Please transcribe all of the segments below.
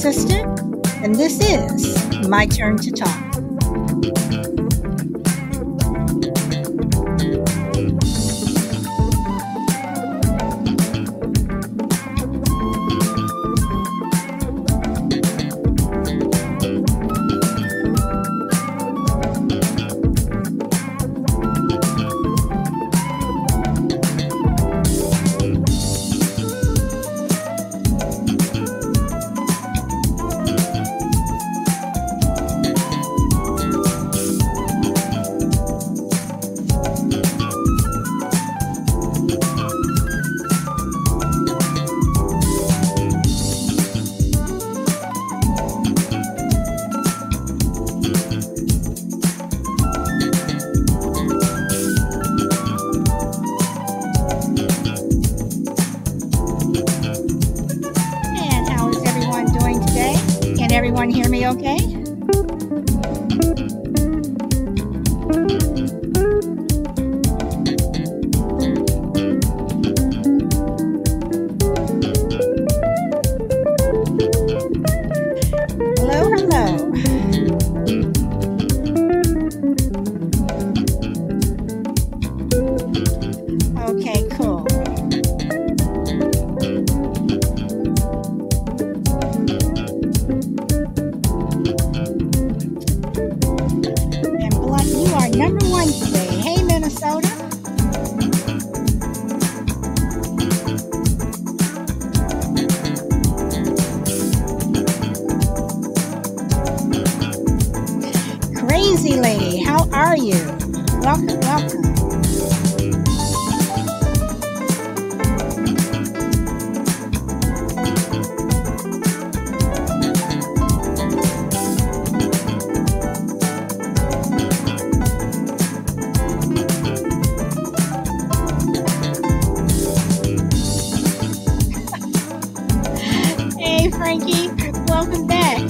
sister, and this is My Turn to Talk. And how is everyone doing today? Can everyone hear me okay? Hello, hello. Okay, cool. And Blunt, you are number one today. Hey, Minnesota. Crazy lady, how are you? Welcome, welcome. Hey, Frankie, welcome back.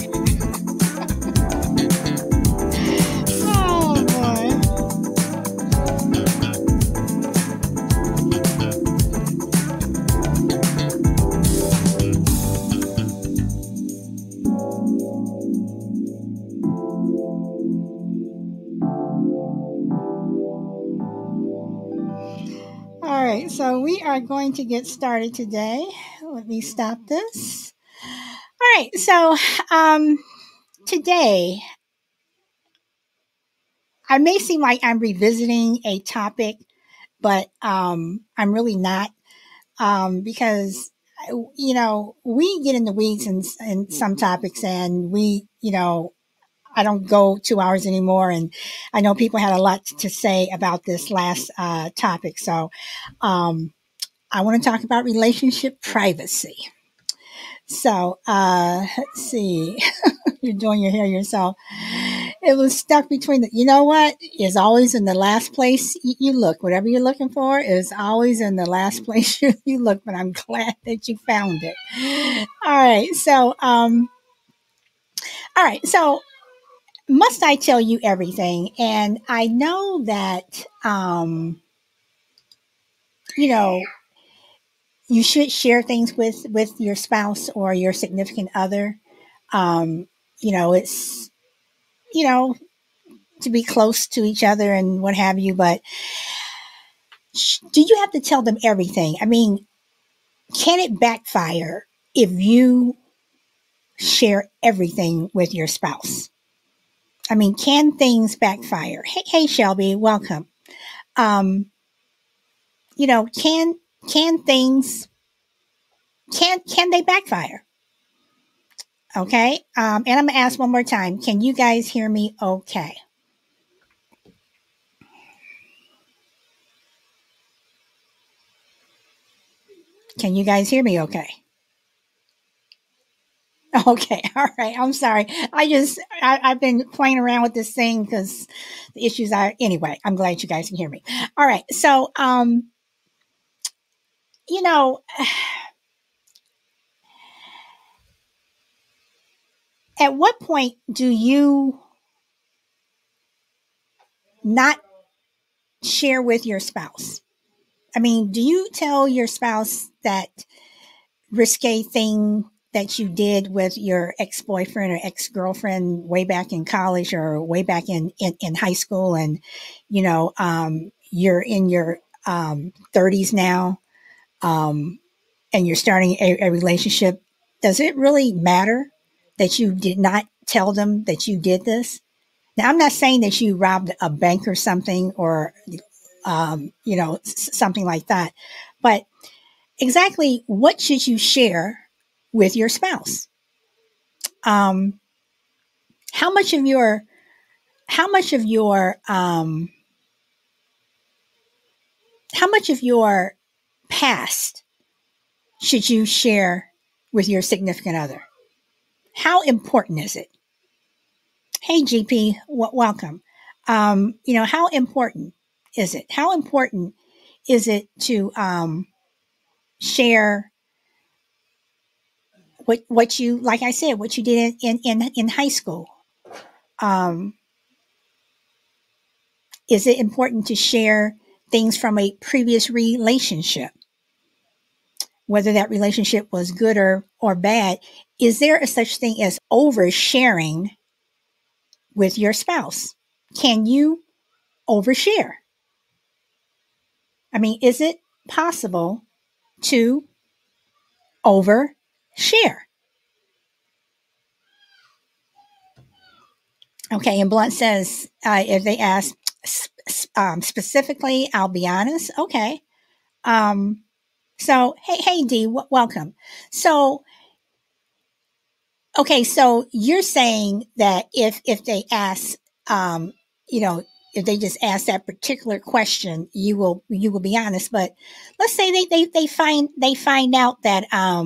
Oh, boy. All right, so we are going to get started today. Let me stop this. All right, so today I may seem like I'm revisiting a topic, but I'm really not because we get in the weeds in some topics, and I don't go 2 hours anymore, and I know people had a lot to say about this last topic, so I want to talk about relationship privacy. So let's see. You're doing your hair yourself. It was stuck between you know what is always in the last place you look. Whatever you're looking for is always in the last place you look. But I'm glad that you found it. All right. So must I tell you everything? And I know that you know you should share things with your spouse or your significant other. Um, it's you know to be close to each other and what have you, but do you have to tell them everything? I mean, can it backfire if you share everything with your spouse? I mean, can things backfire? Hey, Shelby, welcome. Um, can things can they backfire? Okay. And I'm gonna ask one more time. Can you guys hear me? Okay. Can you guys hear me? Okay. Okay, all right. I'm sorry. I've been playing around with this thing because the issues are anyway. I'm glad you guys can hear me. All right. So, you know, at what point do you not share with your spouse? I mean, do you tell your spouse that risque thing that you did with your ex-boyfriend or ex-girlfriend way back in college or way back in high school, and you're in your 30s now, and you're starting a relationship, does it really matter that you did not tell them that you did this? Now, I'm not saying that you robbed a bank or something, or something like that, but exactly what should you share with your spouse? How much of your how much of your how much of your past should you share with your significant other? How important is it? Hey, GP, welcome. How important is it? How important is it to share what you, like I said, what you did in high school? Is it important to share things from a previous relationship? Whether that relationship was good or bad, is there a such thing as oversharing with your spouse? Can you overshare? I mean, is it possible to overshare? Okay, and Blunt says, if they ask specifically, I'll be honest. Okay. So, hey, D, welcome. So, okay, so you're saying that if they ask, if they just ask that particular question, you will be honest. But let's say they find out that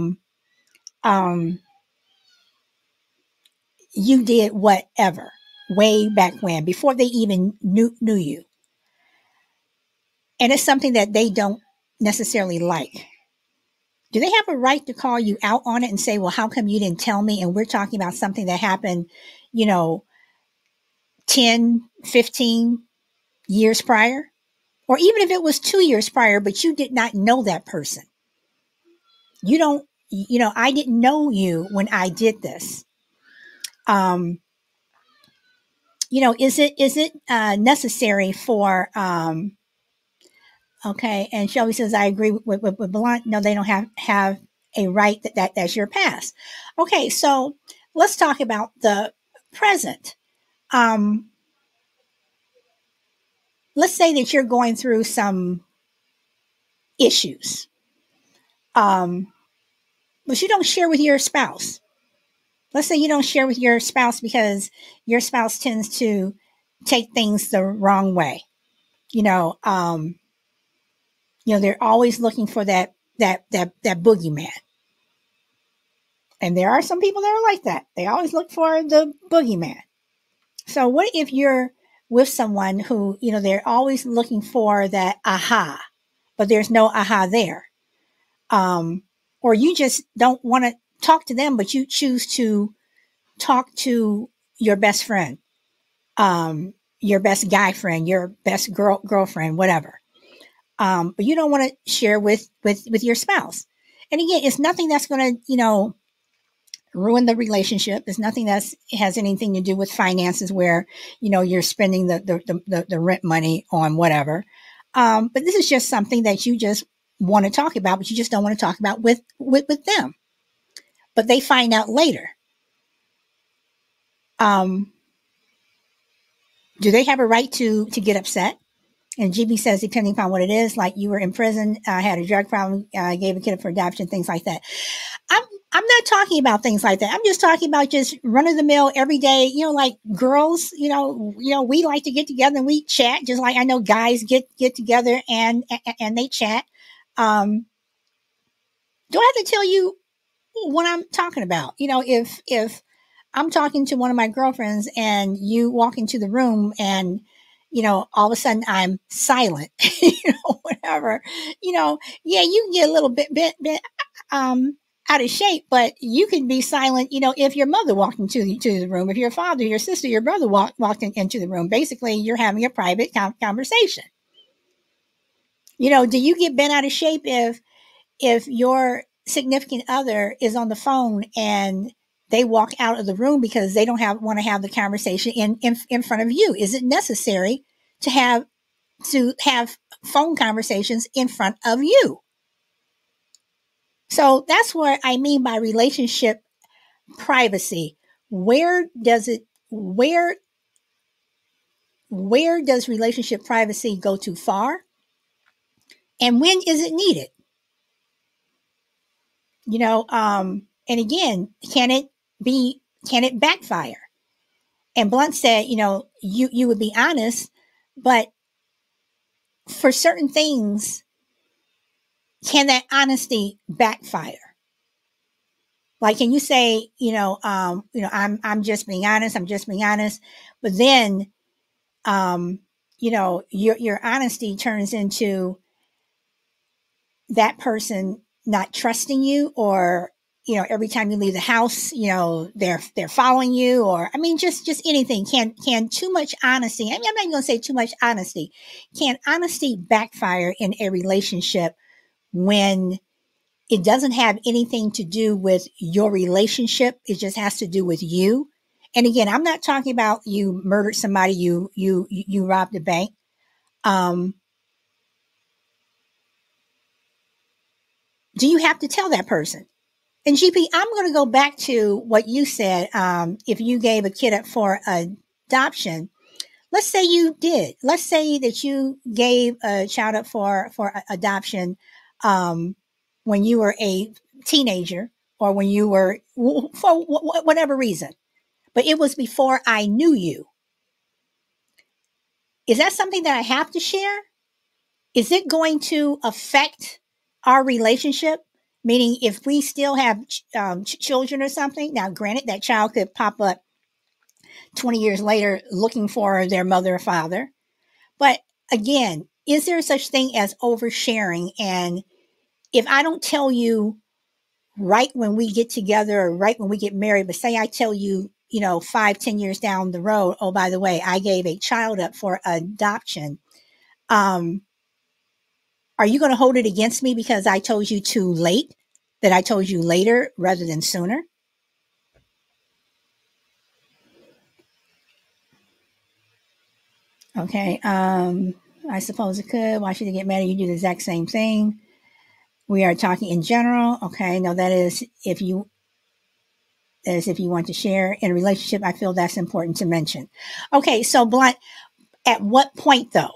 you did whatever way back when, before they even knew you, and it's something that they don't necessarily like. Do they have a right to call you out on it and say, well, how come you didn't tell me? And we're talking about something that happened, 10, 15 years prior, or even if it was 2 years prior, but you did not know that person. I didn't know you when I did this. Is it necessary for, okay. And Shelby says, I agree with Blunt. No, they don't have a right that's your past. Okay. So let's talk about the present. Let's say that you're going through some issues, but you don't share with your spouse. Let's say you don't share with your spouse because your spouse tends to take things the wrong way. They're always looking for that boogeyman. And there are some people that are like that. They always look for the boogeyman. So what if you're with someone who, they're always looking for that aha, but there's no aha there. Or you just don't want to talk to them, but you choose to talk to your best friend, your best guy friend, your best girlfriend, whatever. But you don't want to share with your spouse. And again, it's nothing that's going to, ruin the relationship. It's nothing that has anything to do with finances where, you're spending the rent money on whatever. But this is just something that you just want to talk about, but you just don't want to talk about with them. But they find out later. Do they have a right to get upset? And GB says, depending upon what it is, like you were in prison, had a drug problem, gave a kid up for adoption, things like that. I'm not talking about things like that. I'm just talking about just run of the mill every day, like girls, we like to get together and we chat, just like I know guys get together and they chat. Do I have to tell you what I'm talking about? If I'm talking to one of my girlfriends and you walk into the room and, all of a sudden I'm silent, whatever, yeah, you can get a little bit, out of shape, but you can be silent, if your mother walked into the room, if your father, your sister, your brother walked into the room. Basically, you're having a private conversation. Do you get bent out of shape if your significant other is on the phone and they walk out of the room because they don't want to have the conversation in front of you? Is it necessary to have phone conversations in front of you? So that's what I mean by relationship privacy. Where does relationship privacy go too far? And when is it needed? And again, can it backfire? And Blunt said, you would be honest, but for certain things, can that honesty backfire? Like, can you say, I'm just being honest. I'm just being honest. But then, your honesty turns into that person not trusting you, or, every time you leave the house, they're following you, or, I mean, just anything. Can too much honesty, I mean, I'm not going to say too much honesty. Can honesty backfire in a relationship when it doesn't have anything to do with your relationship? It just has to do with you. And again, I'm not talking about you murdered somebody, you robbed a bank. Do you have to tell that person? And GP, I'm going to go back to what you said. If you gave a kid up for adoption, let's say you did. Let's say that you gave a child up for adoption when you were a teenager, or when you were, for whatever reason, but it was before I knew you. Is that something that I have to share? Is it going to affect our relationship? Meaning, if we still have children or something, now granted, that child could pop up 20 years later looking for their mother or father. But again, is there such thing as oversharing? And if I don't tell you right when we get together, or right when we get married, but say I tell you, 5-10 years down the road, oh, by the way, I gave a child up for adoption. Are you going to hold it against me because I told you too late, that I told you later rather than sooner? Okay. I suppose it could. Why should it get mad at you? Do the exact same thing. We are talking in general. Okay. No, that is if you want to share in a relationship. I feel that's important to mention. Okay. So Blunt, at what point though?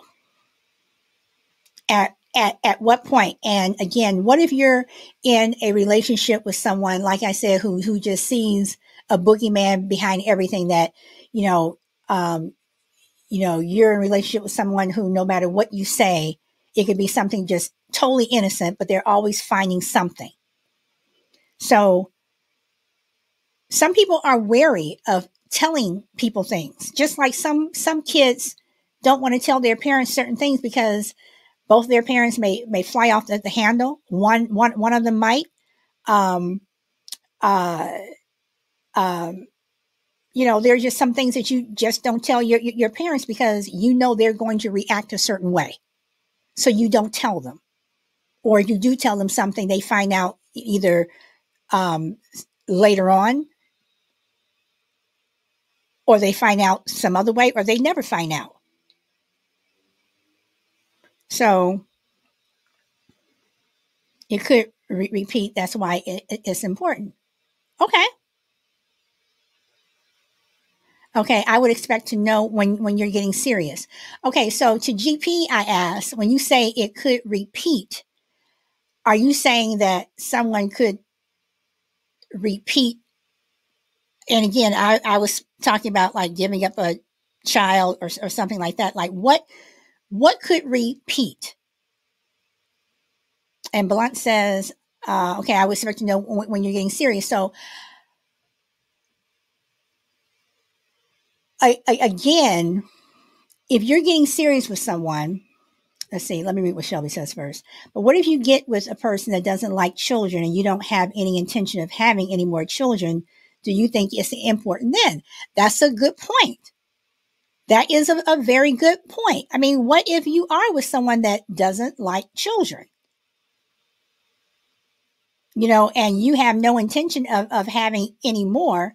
At what point? And again, what if you're in a relationship with someone, like I said, who just sees a boogeyman behind everything, that, you're in a relationship with someone who, no matter what you say, it could be something just totally innocent, but they're always finding something. So some people are wary of telling people things, just like some kids don't want to tell their parents certain things because both their parents may fly off the handle. One of them might. There's just some things that you just don't tell your parents because they're going to react a certain way. So you don't tell them. Or if you do tell them something, they find out either later on, or they find out some other way, or they never find out. So it could repeat. That's why it's important. Okay. Okay, I would expect to know when you're getting serious. Okay, so to GP, I asked, when you say it could repeat, are you saying that someone could repeat? And again, I was talking about like giving up a child or something like that. Like what could repeat? And Blunt says, okay, I would expect to know when you're getting serious. So again, if you're getting serious with someone, let's see, let me read what Shelby says first. But what if you get with a person that doesn't like children and you don't have any intention of having any more children? Do you think it's important then? That's a good point. That is a very good point. I mean, what if you are with someone that doesn't like children? and you have no intention of having any more,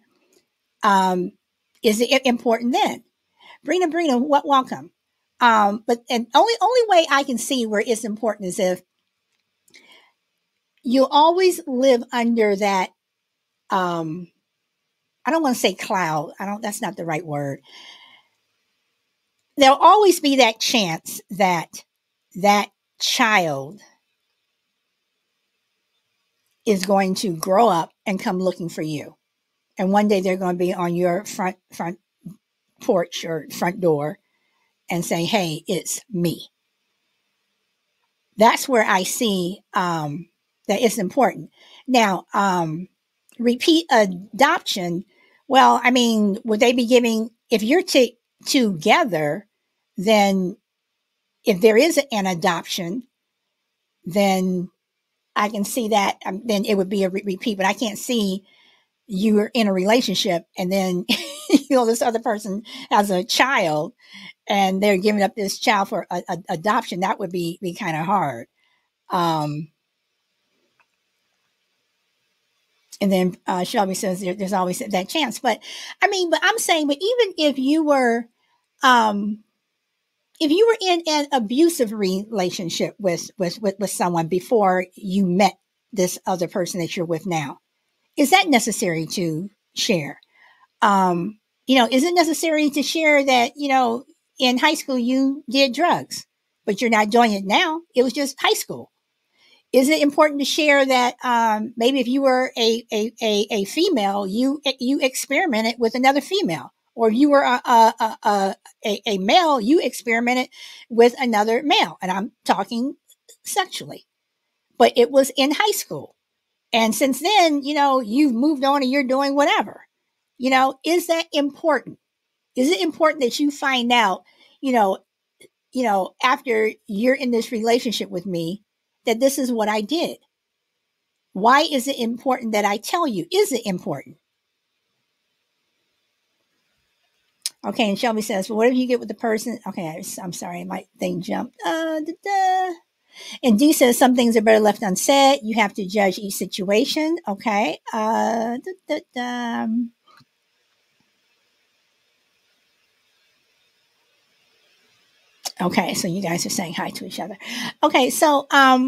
is it important then? Brina, what welcome. But and only way I can see where it's important is if you always live under that, I don't want to say cloud. That's not the right word. There'll always be that chance that that child is going to grow up and come looking for you. And one day they're going to be on your front porch or front door and say, "Hey, it's me." That's where I see that it's important. Now, repeat adoption. Well, I mean, would they be giving, if you're together, then if there is an adoption, then I can see that, then it would be a repeat, but I can't see you're in a relationship and then, this other person has a child and they're giving up this child for adoption. That would be kind of hard. And then Shelby says there's always that chance. But I mean, but I'm saying, but even if you were in an abusive relationship with someone before you met this other person that you're with now, is that necessary to share? Is it necessary to share that, in high school you did drugs, but you're not doing it now? It was just high school. Is it important to share that maybe if you were a female, you experimented with another female, or you were a male, you experimented with another male, and I'm talking sexually, but it was in high school, and since then, you've moved on and you're doing whatever. Is that important? Is it important that you find out, after you're in this relationship with me, that this is what I did? Why is it important that I tell you? Is it important? Okay, and Shelby says, well, what if you get with the person? Okay, I'm sorry, my thing jumped. And D says, some things are better left unsaid. You have to judge each situation. Okay. Okay, so you guys are saying hi to each other. Okay, so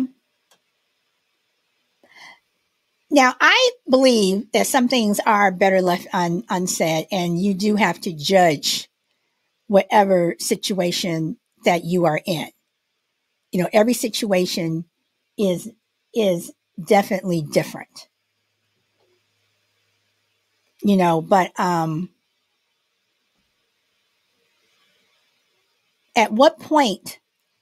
now I believe that some things are better left unsaid, and you do have to judge whatever situation that you are in. Every situation is definitely different. But at what point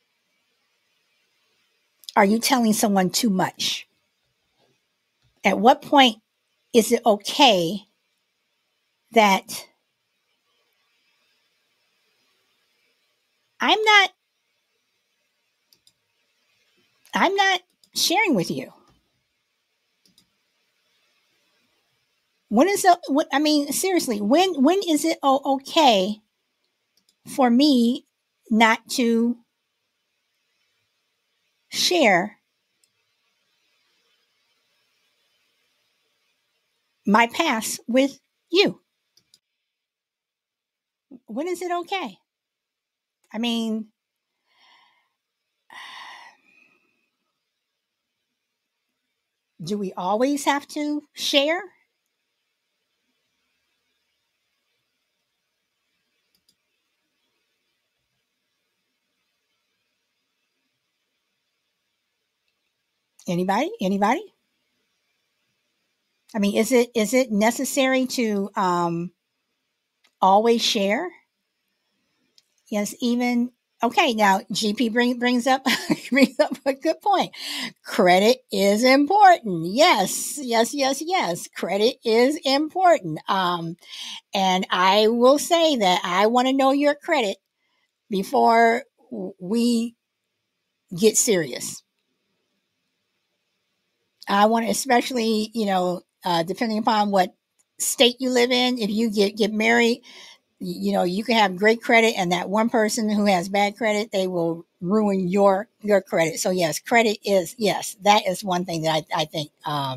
are you telling someone too much? At what point is it okay that I'm not sharing with you? When is it? I mean, seriously, when is it okay for me not to share my past with you? When is it okay? I mean, do we always have to share? Anybody? I mean, is it necessary to always share? Yes, even okay. Now, GP brings up brings up a good point. Credit is important. Yes. Credit is important. And I will say that I want to know your credit before we get serious. I want to, especially, depending upon what state you live in, if you get married, You can have great credit, and that one person who has bad credit, they will ruin your credit. So yes, credit is, yes, that is one thing that I think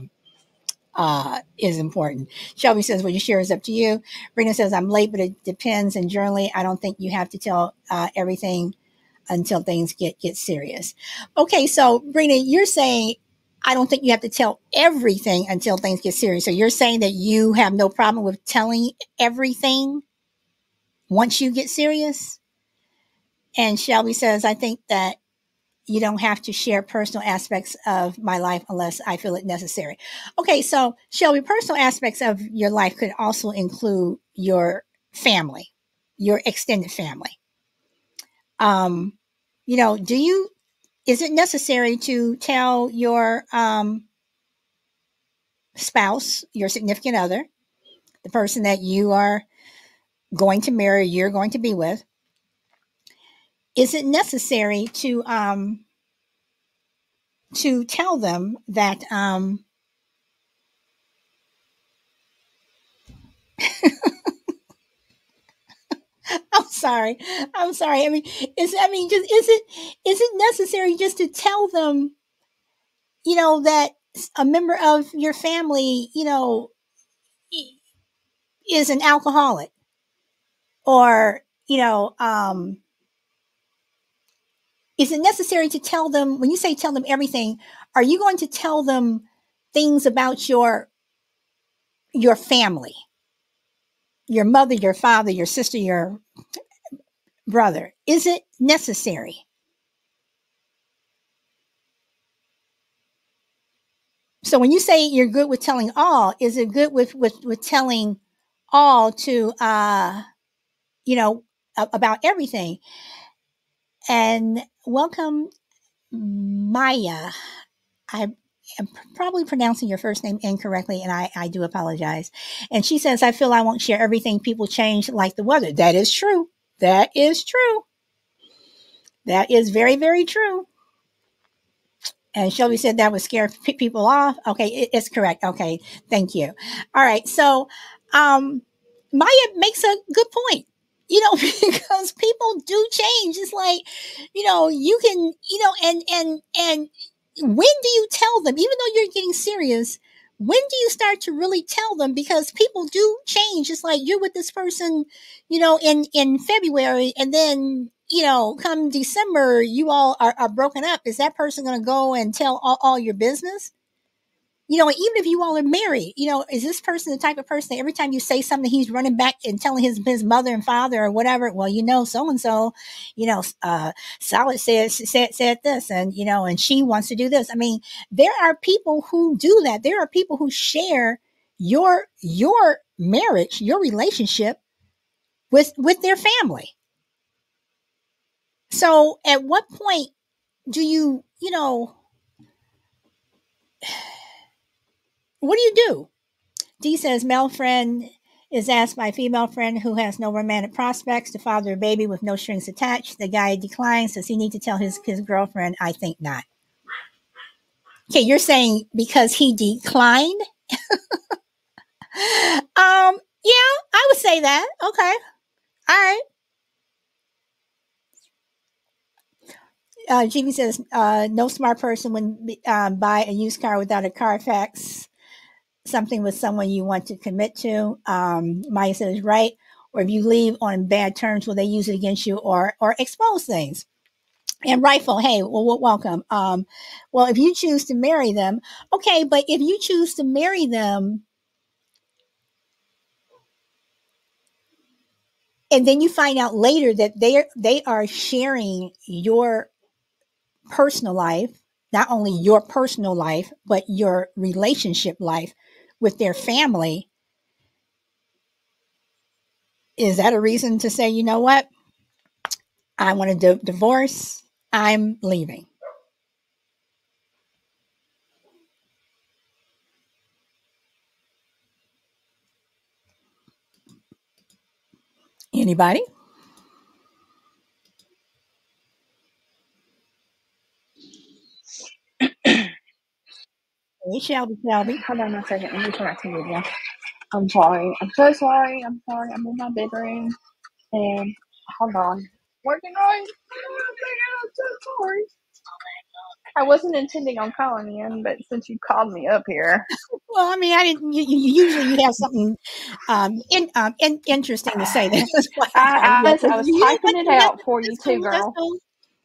is important. Shelby says, "Well, your share is up to you." Brina says, "I'm late, but it depends. And generally, I don't think you have to tell everything until things get serious." Okay, so Brina, you're saying I don't think you have to tell everything until things get serious. So you're saying that you have no problem with telling everything once you get serious? And Shelby says, "I think that you don't have to share personal aspects of my life unless I feel it necessary." Okay, so Shelby, personal aspects of your life could also include your family, your extended family. Um, do you, is it necessary to tell your spouse, your significant other, the person that you are going to marry, you're going to be with, is it necessary to tell them that I'm sorry. I'm sorry. I mean, just is it necessary just to tell them, that a member of your family, is an alcoholic, or is it necessary to tell them, when you say tell them everything, are you going to tell them things about your family, your mother, your father, your sister, your brother? Is it necessary? So when you say you're good with telling all, is it good with telling all to you know about everything? And welcome, Maya. I am probably pronouncing your first name incorrectly, and I do apologize. And she says, "I feel I won't share everything. People change like the weather." That is true. That is true. That is very, very true. And Shelby said that would scare people off. Okay, it's correct. Okay, thank you. All right, so um, Maya makes a good point. Because people do change. It's like, you can, and when do you tell them? Even though you're getting serious, when do you start to really tell them? Because people do change. It's like you're with this person, in February, and then come December, you all are broken up. Is that person going to go and tell all your business? And even if you all are married, is this person the type of person that every time you say something, he's running back and telling his mother and father or whatever? Well, so and so, Solid said this, and she wants to do this. I mean, there are people who do that. There are people who share your marriage, your relationship with their family. So, at what point do what do you do? D says male friend is asked by a female friend who has no romantic prospects to father a baby with no strings attached. The guy declines. Does he need to tell his girlfriend? I think not. Okay, you're saying because he declined? Yeah, I would say that. Okay. All right. GB says, no smart person would buy a used car without a Carfax, something with someone you want to commit to. Maya says, right. Or if you leave on bad terms, will they use it against you or expose things? And Rifle, hey, well, welcome. Well, if you choose to marry them, okay, but if you choose to marry them and then you find out later that they are sharing your personal life, not only your personal life, but your relationship life with their family, is that a reason to say, you know what? I want to divorce. I'm leaving. Anybody? Hey, Shelby, Shelby. Hold on a second. Let me turn my TV down. I'm sorry. I'm so sorry. I'm sorry. I'm in my bedroom. And hold on. Working right. I'm so sorry. I wasn't intending on calling in, but since you called me up here, Well, I mean, I didn't. Usually, you have something interesting to say. That's why I called you up. I was You know what? typing it out for you That's too, cool. That's girl. cool.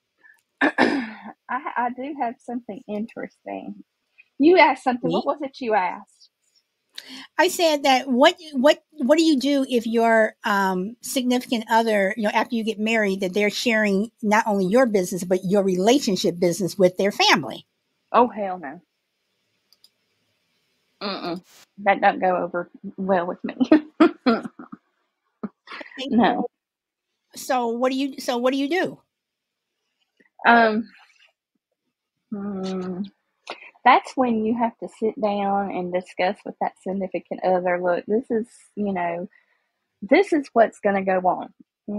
I do have something interesting. You asked something. What Me. was it you asked? I said that what do you do if your significant other, after you get married, that they're sharing not only your business but your relationship business with their family? Oh, hell no. Mm-mm. That doesn't go over well with me. Okay, No. so what do you do? Um, hmm, that's when you have to sit down and discuss with that significant other. Look, this is what's going to go on.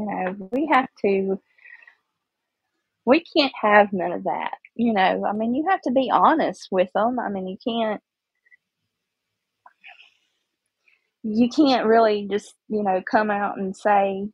We can't have none of that. I mean, you have to be honest with them. I mean, you can't really just, come out and say,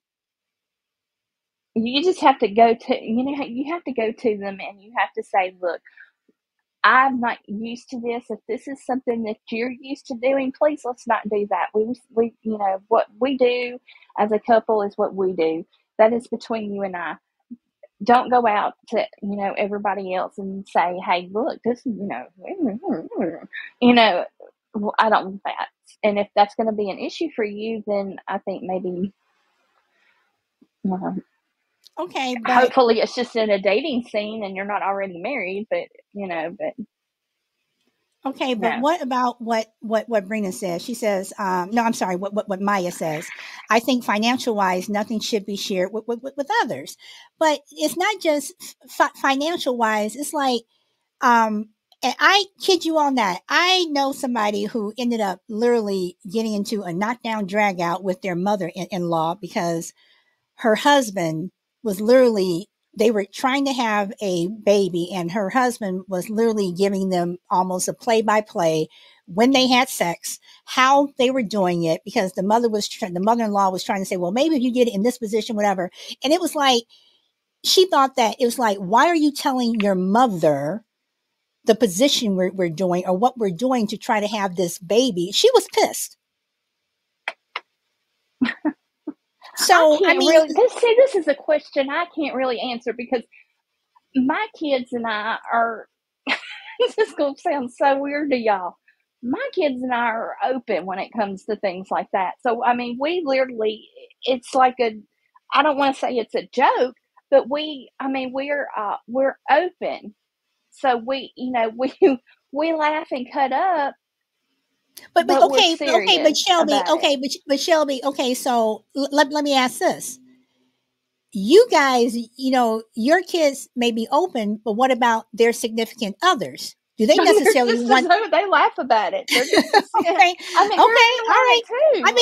you just have to go to, you have to go to them and you have to say, look, I'm not used to this. If this is something that you're used to doing, please let's not do that. What we do as a couple is what we do. That is between you and I. Don't go out to, everybody else and say, hey, look, this is, you know, I don't want that. And if that's going to be an issue for you, then I think maybe, uh, Okay, but hopefully it's just in a dating scene and you're not already married, but okay, but no. what about what Brina says? She says, no, I'm sorry, what Maya says. I think financial wise, nothing should be shared with others, but it's not just financial wise. It's like, and I kid you on that. I know somebody who ended up literally getting into a knockdown drag out with their mother in law because her husband was literally, they were trying to have a baby and her husband was literally giving them almost a play by play when they had sex, how they were doing it, because the mother-in-law was trying to say, well, maybe if you did it in this position, whatever. And it was like, she thought that it was like, why are you telling your mother the position we're doing or what we're doing to try to have this baby? She was pissed. I So, I can't mean, really, this is a question I can't really answer because my kids and I are, this is going to sound so weird to y'all. My kids and I are open when it comes to things like that. So, I mean, we literally, it's like I don't want to say it's a joke, but we're open. So we laugh and cut up, but but we're okay, but serious Shelby, about okay, it. but Shelby, okay, so let me ask this. You guys, your kids may be open, but what about their significant others? Do they They're necessarily just as want though they laugh about it. They're just as, okay, I mean, girl, okay, you all love right. it too.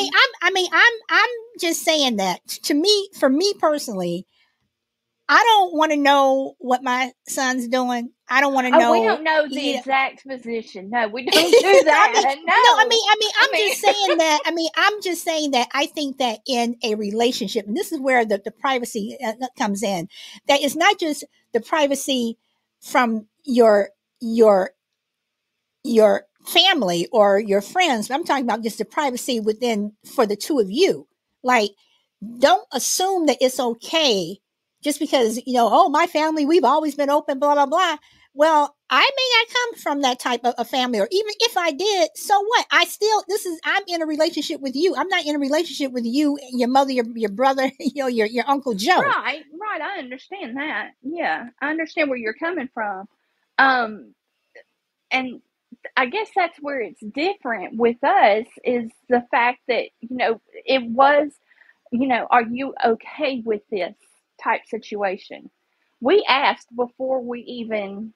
I'm just saying that to me, for me personally, I don't want to know what my son's doing. I don't want to Oh, we know, don't know the you know, exact position. No, we don't do I mean, that. no, No. I I'm just mean, saying that. I'm just saying that I think that in a relationship, and this is where the privacy comes in, that it's not just the privacy from your your family or your friends. I'm talking about just the privacy within for the two of you. Like, don't assume that it's okay just because, oh, my family, we've always been open, blah, blah, blah. Well, I may not come from that type of family, or even if I did, so what? I'm in a relationship with you. I'm not in a relationship with you, your mother, your brother, your Uncle Joe. right, right. I understand that. Yeah, I understand where you're coming from. Um, and I guess that's where it's different with us is the fact that, it was, are you okay with this type situation? We asked before we even,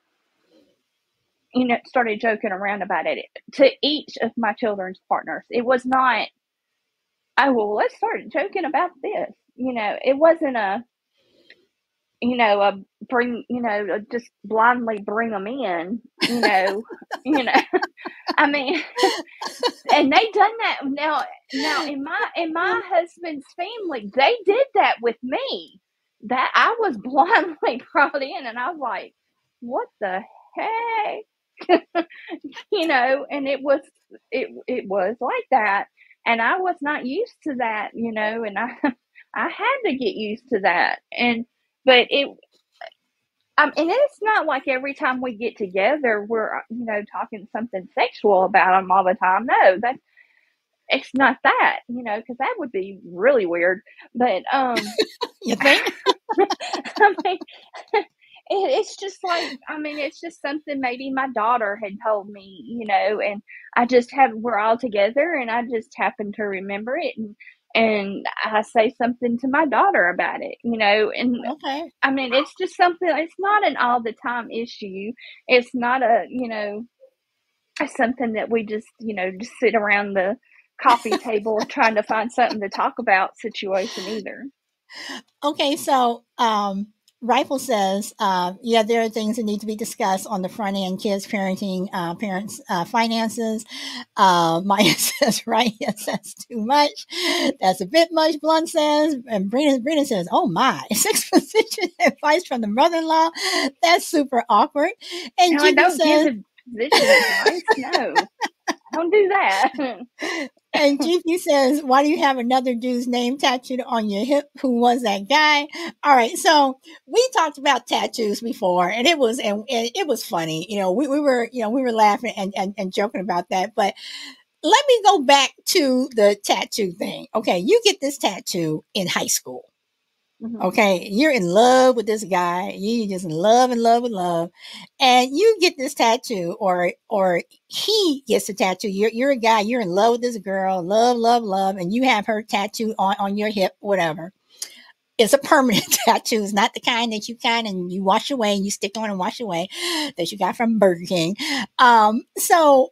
started joking around about it to each of my children's partners. It was not, oh, well, let's start joking about this. It wasn't a bring, just blindly bring them in, you know, I mean, and they done that now in my husband's family, they did that with me. That I was blindly brought in, and I was like, "What the heck?" And it was like that, and I was not used to that, and I had to get used to that, but and it's not like every time we get together we're talking something sexual about them all the time. No, it's not that, because that would be really weird. But You think? I mean, it's just like, it's just something maybe my daughter had told me, and we're all together and I just happen to remember it, and I say something to my daughter about it, and Okay. it's just something, it's not an all the time issue. It's not something that we just sit around the coffee table trying to find something to talk about situation either. Okay, so Rifle says, yeah, there are things that need to be discussed on the front end: kids, parenting, parents, finances. Maya says, right? Yes, that's too much. That's a bit much. Blunt says, and Brina says, oh my, 6 position advice from the mother-in-law. That's super awkward. And No, I GB don't says, give the position advice. No, don't do that. And GP says, why do you have another dude's name tattooed on your hip? Who was that guy? All right. So we talked about tattoos before, and it was funny. We were laughing and joking about that. But let me go back to the tattoo thing. Okay. You get this tattoo in high school. Mhm. Okay, you're in love with this guy. You just in love and love with love, and you get this tattoo, or he gets a tattoo. You're a guy. You're in love with this girl. Love, love, love, and you have her tattoo on your hip. Whatever. It's a permanent tattoo. It's not the kind that you wash away and you stick on and wash away that you got from Burger King. So,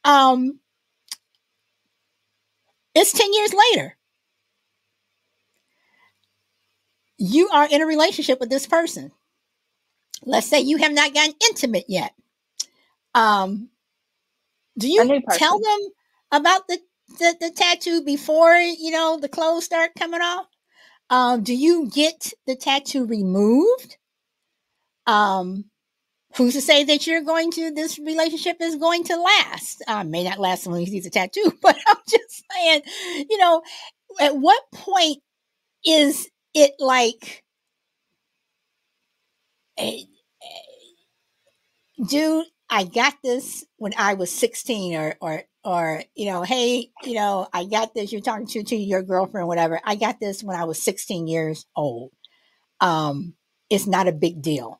it's 10 years later. You are in a relationship with this person. Let's say you have not gotten intimate yet. Do you tell them about the tattoo before the clothes start coming off? Do you get the tattoo removed? Who's to say that this relationship is going to last? May not last when he sees a tattoo, but I'm just saying, at what point is it like, dude, I got this when I was 16, or hey, I got this. You're talking to your girlfriend, whatever. I got this when I was 16 years old. It's not a big deal.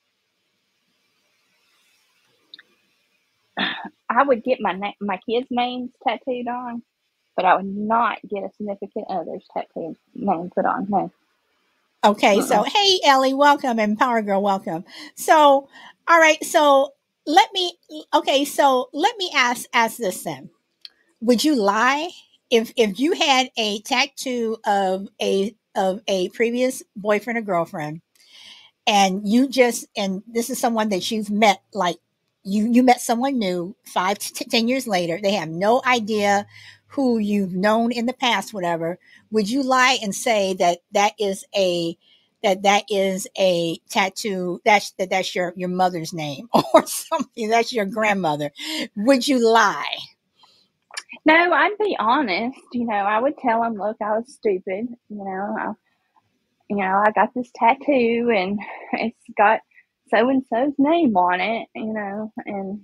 I would get my kids' names tattooed on, but I would not get a significant other's tattoo name put on. No. Okay, so hey Ellie, welcome, and Power Girl, welcome. So, all right, so let me ask this then. Would you lie if you had a tattoo of a previous boyfriend or girlfriend, and this is someone that you've met, like you met someone new 5 to 10 years later, they have no idea who you've known in the past, whatever. Would you lie and say that is a tattoo, that's your mother's name, or something, that's your grandmother? Would you lie? No, I'd be honest. I would tell them, look, I was stupid. I got this tattoo and it's got so and so's name on it. And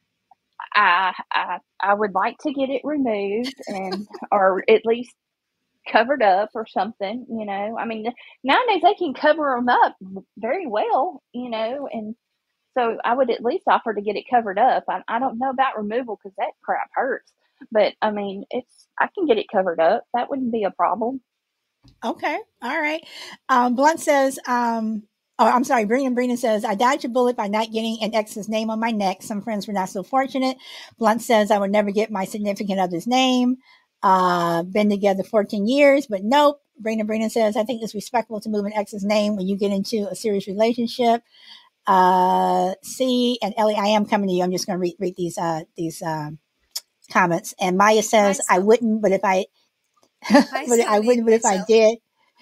I would like to get it removed, or at least covered up or something. Nowadays they can cover them up very well. And so I would at least offer to get it covered up. I don't know about removal because that crap hurts. But I can get it covered up. That wouldn't be a problem. Okay. All right. Blunt says, I'm sorry, Brina says, I dodged a bullet by not getting an ex's name on my neck. Some friends were not so fortunate. Blunt says, I would never get my significant other's name. Been together 14 years, but nope. Brina says, I think it's respectable to move an ex's name when you get into a serious relationship. C and Ellie, I am coming to you. I'm just going to read these comments. And Maya says, I wouldn't, but if I, I wouldn't, but if I did.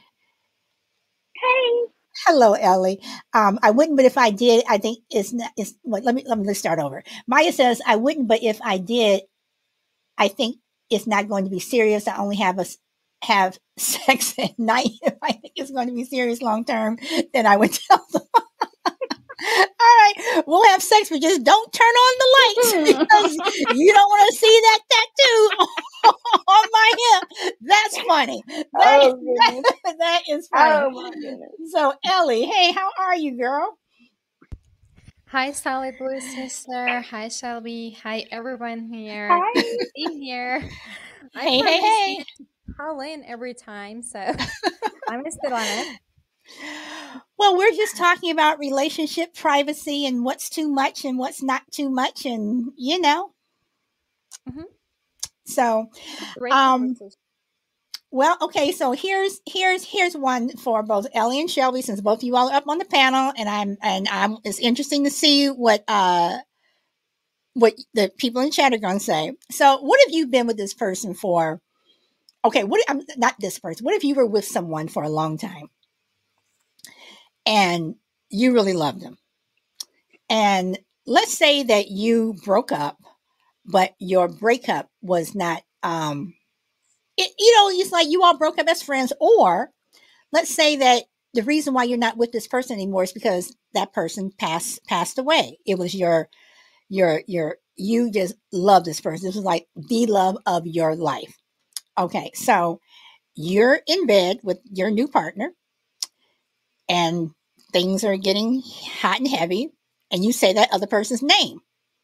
Hey. Hello, Ellie. I wouldn't, but if I did, I think let me start over. Maya says, I wouldn't, but if I did, I think it's not going to be serious. I only have sex at night. If I think it's going to be serious long term, then I would tell them. All right, we'll have sex, but just don't turn on the lights because you don't want to see that tattoo on my hip. That's funny. That is funny. Oh my goodness. So Ellie, hey, how are you, girl? Hi, Sally Blue Sister. Hi, Shelby. Hi, everyone here. Hi. In here. Hey. Call in every time, so I'm still on it. Well, we're just talking about relationship privacy and what's too much and what's not too much, and Mm-hmm. So, well, okay. So here's one for both Ellie and Shelby, since both of you all are up on the panel, and I'm. It's interesting to see what the people in chat are going to say. So, what have you been with this person for? Okay, not this person. What if you were with someone for a long time? And you really loved them. And let's say that you broke up, but your breakup was not, it's like you all broke up as friends. Or let's say that the reason why you're not with this person anymore is because that person passed away. It was you just love this person. This was like the love of your life. Okay, so you're in bed with your new partner and things are getting hot and heavy, and you say that other person's name.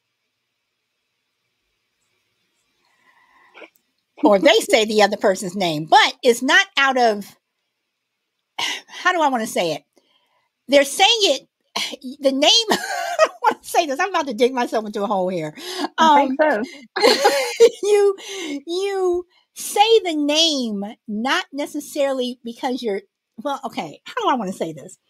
Or they say the other person's name, but it's not out of, how do I want to say it? They're saying it, the name, I don't want to say this. I'm about to dig myself into a hole here. I think so. You say the name, not necessarily because okay, how do I want to say this?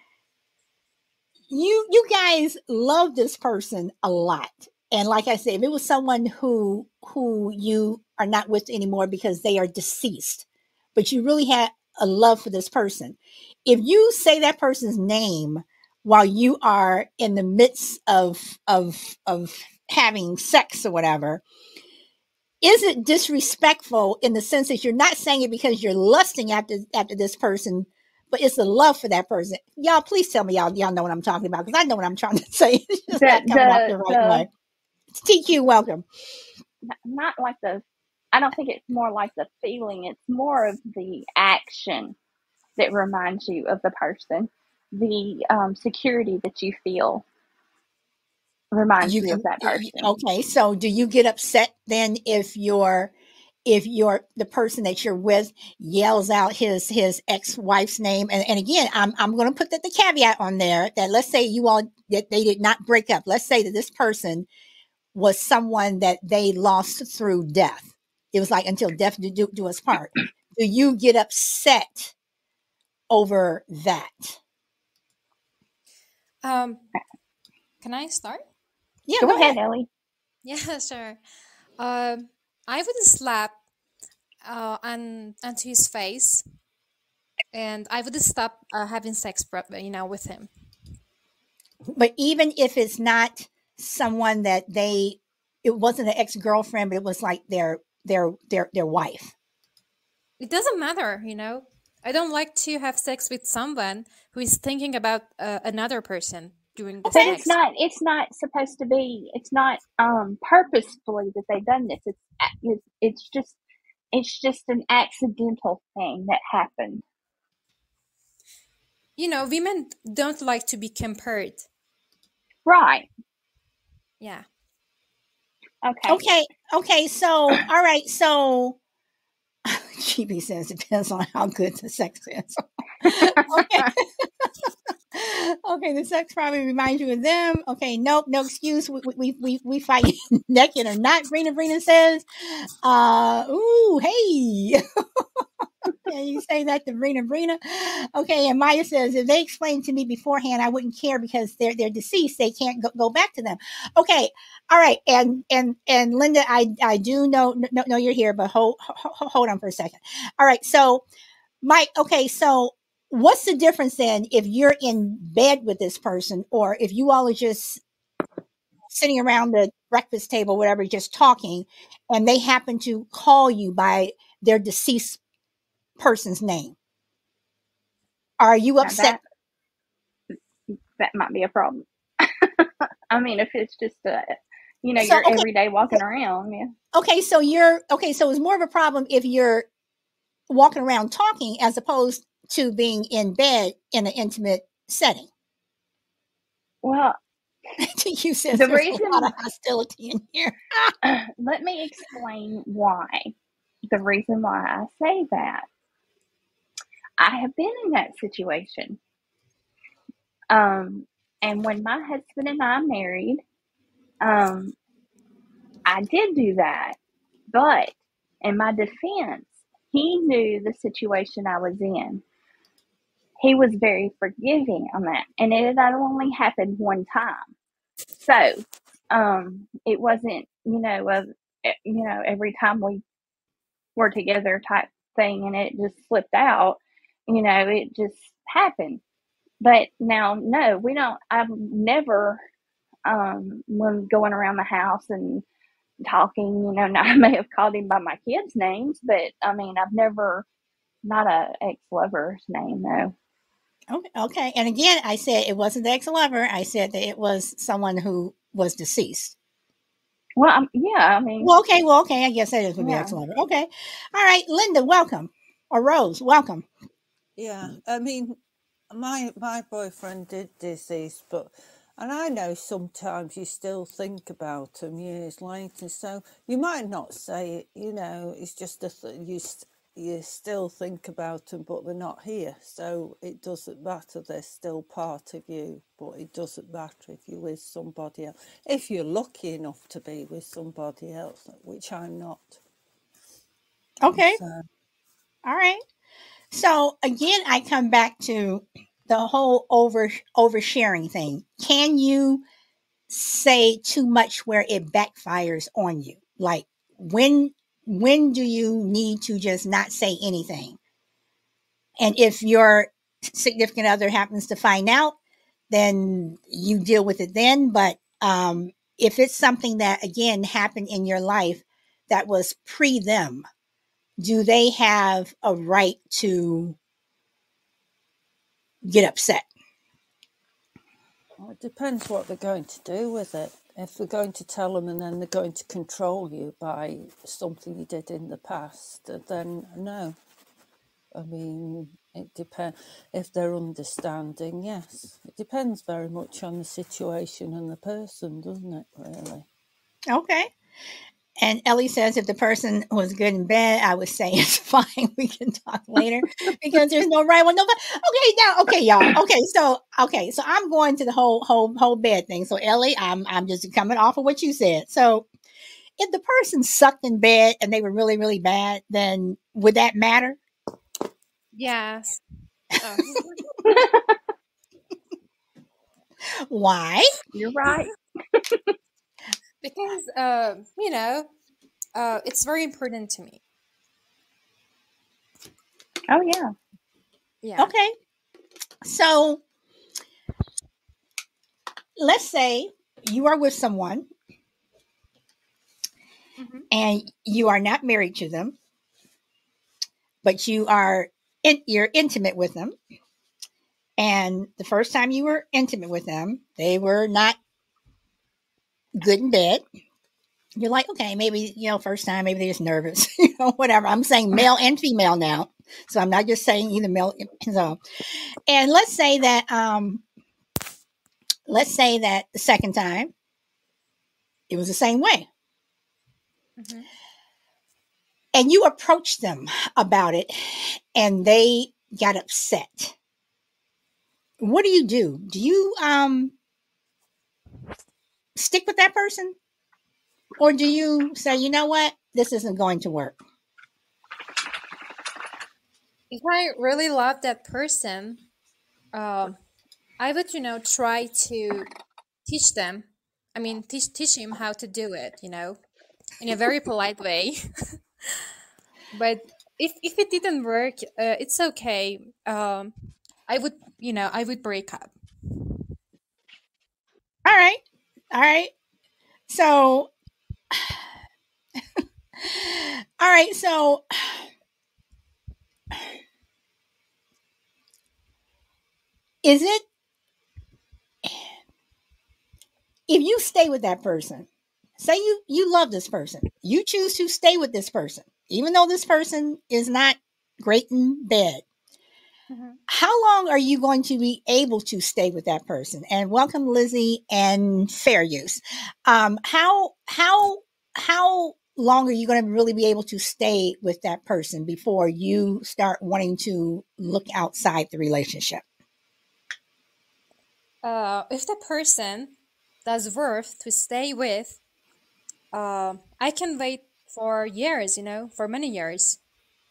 You guys love this person a lot. And like I said, if it was someone who you are not with anymore because they are deceased, but you really had a love for this person, if you say that person's name while you are in the midst of having sex or whatever, is it disrespectful in the sense that you're not saying it because you're lusting after this person, but it's the love for that person? Y'all, please tell me y'all know what I'm talking about, because I know what I'm trying to say. It's just not coming out the right way. TQ, welcome. Not like I don't think it's more like the feeling. It's more of the action that reminds you of the person. The security that you feel reminds you of that person. Okay, so do you get upset then if the person that you're with yells out his ex-wife's name? And again, I'm going to put the caveat on there that let's say that they did not break up. Let's say that this person was someone that they lost through death. It was like until death do us part. Do you get upset over that? Can I start? Yeah, go ahead, Ellie. Yeah, sure. I would slap onto his face, and I would stop having sex, with him. But even if it's not someone that it wasn't an ex-girlfriend, but it was like their wife. It doesn't matter, I don't like to have sex with someone who is thinking about another person during the sex. But it's not supposed to be. It's not purposefully that they've done this. It's just an accidental thing that happened. Women don't like to be compared. Right. Yeah. Okay. So, all right. So, GB says it depends on how good the sex is. Okay. Okay, the sex probably reminds you of them. Okay, nope, no excuse. We fight naked or not. Brina says, ooh, hey. And you say that to Brina. Okay, and Maya says, if they explained to me beforehand, I wouldn't care because they're deceased. They can't go back to them. Okay, all right. And Linda, I do know you're here, but hold on for a second. All right, so Mike, okay, so what's the difference then if you're in bed with this person or if you all are just sitting around the breakfast table, whatever, just talking, and they happen to call you by their deceased person's name? Are you Now upset? that might be a problem. I mean, if it's just So, you're okay, every day walking around, yeah. okay, so it's more of a problem if you're walking around talking as opposed to being in bed in an intimate setting. Well, You said the there's a lot reason, of hostility in here. let me explain why. The reason why I say that, I have been in that situation. And when my husband and I married, um, I did do that. But in my defense, he knew the situation I was in. He was very forgiving on that. And it had only happened one time. So it wasn't, every time we were together type thing and it just slipped out, it just happened. But now, no, we don't. I've never, when going around the house and talking, I may have called him by my kids' names, but I mean, I've never, not a ex-lover's name, no. Okay. And again, I said it wasn't the ex-lover. I said that it was someone who was deceased. Well, yeah, I mean, Well, okay. I guess that is would be yeah. ex-lover. Okay. All right, Linda, welcome. Or Rose, welcome. Yeah, I mean, my boyfriend did deceased, and I know sometimes you still think about them years later. So you might not say it, it's just you still think about them, but they're not here. So it doesn't matter. They're still part of you, but it doesn't matter if you're with somebody else. If you're lucky enough to be with somebody else, which I'm not. Okay. So, All right. So again, I come back to the whole oversharing thing. Can you say too much where it backfires on you? Like when do you need to just not say anything? And if your significant other happens to find out, then you deal with it then. But if it's something that again happened in your life that was pre them, do they have a right to get upset? well, it depends what they're going to do with it. If they're going to tell them and then they're going to control you by something you did in the past, then no. I mean, it depends. If they're understanding, yes. It depends very much on the situation and the person, doesn't it, really? Okay. And Ellie says if the person was good in bed, I would say it's fine. We can talk later because there's no right one. No, but okay, y'all. Okay, so I'm going to the whole bed thing. So Ellie, I'm just coming off of what you said. So if the person sucked in bed and they were really, really bad, then would that matter? Yes. Oh. Why? You're right. Because it's very important to me. Oh, yeah. Yeah. Okay. So let's say you are with someone Mm-hmm. and you are not married to them, but you're intimate with them. And the first time you were intimate with them, they were not good in bed. You're like, okay, maybe, first time, maybe they're just nervous, whatever. I'm saying male and female now. So I'm not just saying either male. So, and let's say that the second time it was the same way. Mm-hmm. And you approached them about it and they got upset. What do? Do you stick with that person? Or do you say, you know what? This isn't going to work? If I really love that person, I would, try to teach them. I mean, teach him how to do it, in a very polite way. But if it didn't work, it's okay. I would break up. All right. All right. So, all right. So, is it, if you stay with that person, say you love this person, you choose to stay with this person, even though this person is not great in bed, how long are you going to be able to stay with that person? And welcome, Lizzie and Fair Use. How long are you going to really be able to stay with that person before you start wanting to look outside the relationship? If the person that's worth to stay with, I can wait for years, for many years,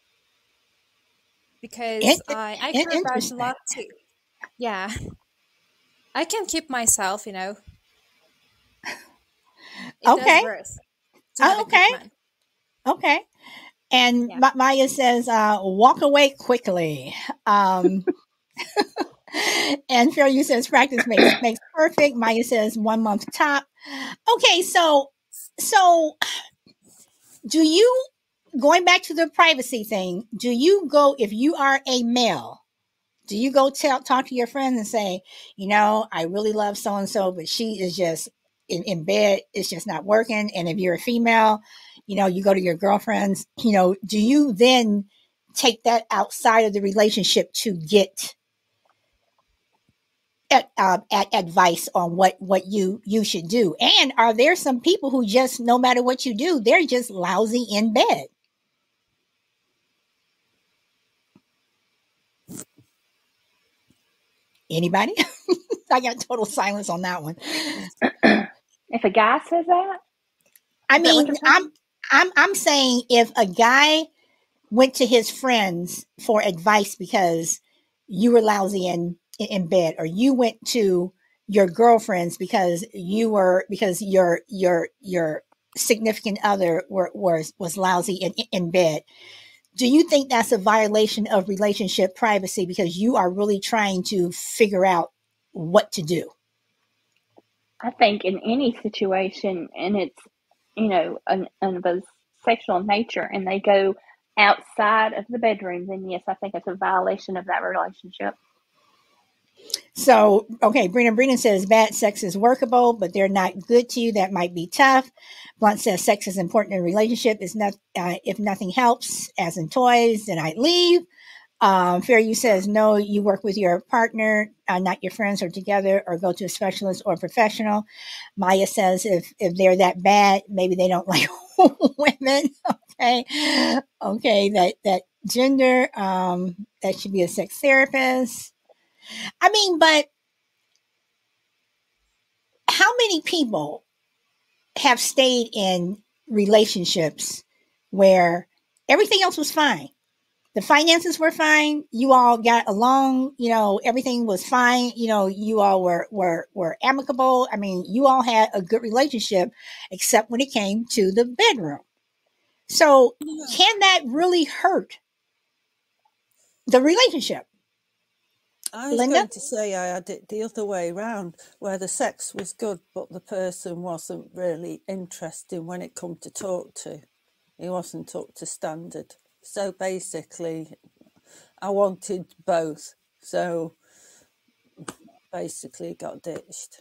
because I care about a Interesting. lot too. Yeah, I can keep myself, if that's Okay. worth to have a good Okay. man. Okay. And Yeah. Maya says, walk away quickly. And Fair Use says, practice makes perfect. Maya says, 1 month top. Okay, so do you, going back to the privacy thing, do you go, if you are a male, do you go talk to your friends and say, I really love so and so, but she is just in bed, it's just not working? And if you're a female, you go to your girlfriends, do you then take that outside of the relationship to get at advice on what you should do? And are there some people who just, no matter what you do, they're just lousy in bed? Anybody? I got total silence on that one. If a guy says that, I is that what mean, you're saying? I'm saying, if a guy went to his friends for advice because you were lousy in bed, or you went to your girlfriends because your significant other was lousy in bed, do you think that's a violation of relationship privacy because you are really trying to figure out what to do? I think in any situation, and it's, of a sexual nature, and they go outside of the bedroom, then yes, I think it's a violation of that relationship. So, okay, Brennan says bad sex is workable, but they're not good to you. That might be tough. Blunt says sex is important in a relationship. Is not if nothing helps, as in toys, then I'd leave. Fair You says no. You work with your partner, not your friends, or together, or go to a specialist or professional. Maya says if they're that bad, maybe they don't like women. Okay, that gender. That should be a sex therapist. I mean, but how many people have stayed in relationships where everything else was fine? The finances were fine. You all got along. Everything was fine. You all were amicable. I mean, you all had a good relationship, except when it came to the bedroom. So, can that really hurt the relationship? I was Linda? going to say I had it the other way around, where the sex was good, but the person wasn't really interesting when it come to talk to. He wasn't up to standard. So basically, I wanted both. So basically, got ditched.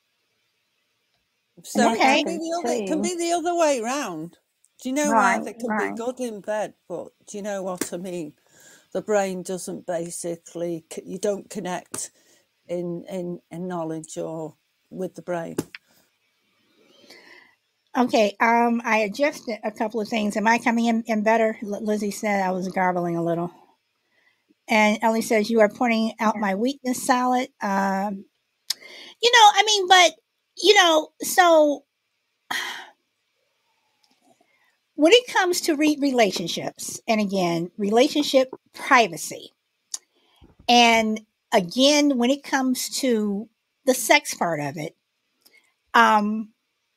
So Okay. it can be the other way round. Do you know why they can be good in bed, but do you know what I mean? The brain doesn't basically, you don't connect in knowledge or with the brain. Okay, I adjusted a couple of things. Am I coming in better? Lizzie said I was garbling a little. And Ellie says, you are pointing out my weakness, Salad. I mean, but, so when it comes to relationships, and again, relationship privacy, and again, when it comes to the sex part of it, um,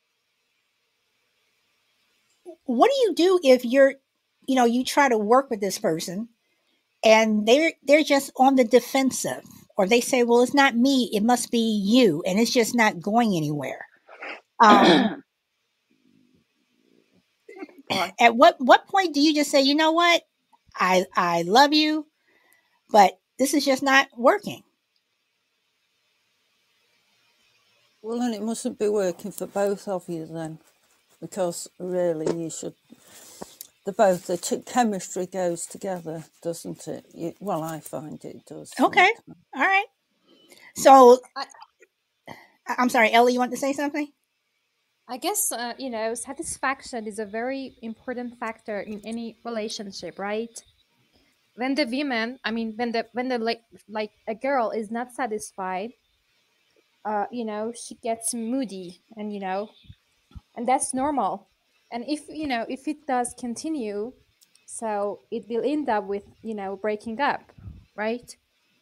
what do you do if you try to work with this person and they're just on the defensive, or they say, well, it's not me, it must be you, and it's just not going anywhere. At what point do you just say, you know what, I love you, but this is just not working? Well, then it mustn't be working for both of you then, because really you should. The chemistry goes together, doesn't it? Well, I find it does. Okay, sometimes. all right. So I, I'm sorry, Ellie, you want to say something? I guess satisfaction is a very important factor in any relationship, right? When the women, I mean, when the like a girl is not satisfied, she gets moody, and that's normal. And if it does continue, so it will end up with breaking up, right?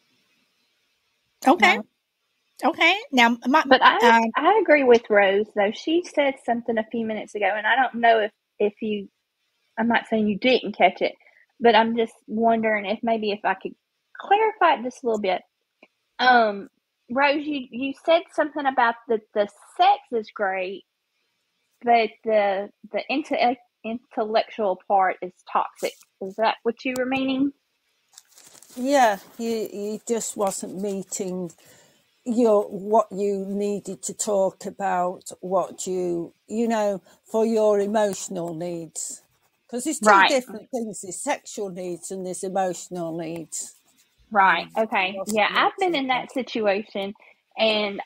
Okay, Right. okay. Now, But I agree with Rose though. She said something a few minutes ago, and I don't know if you. I'm not saying you didn't catch it, but I'm just wondering if I could clarify it just a little bit. Rose, you said something about the sex is great, but the intellectual part is toxic. Is that what you were meaning? Yeah, you just wasn't meeting what you needed to talk about, what for your emotional needs, because there's two Right. different things: there's sexual needs and there's emotional needs. Right. You Okay. wasn't Yeah, I've been meeting in that. that situation, and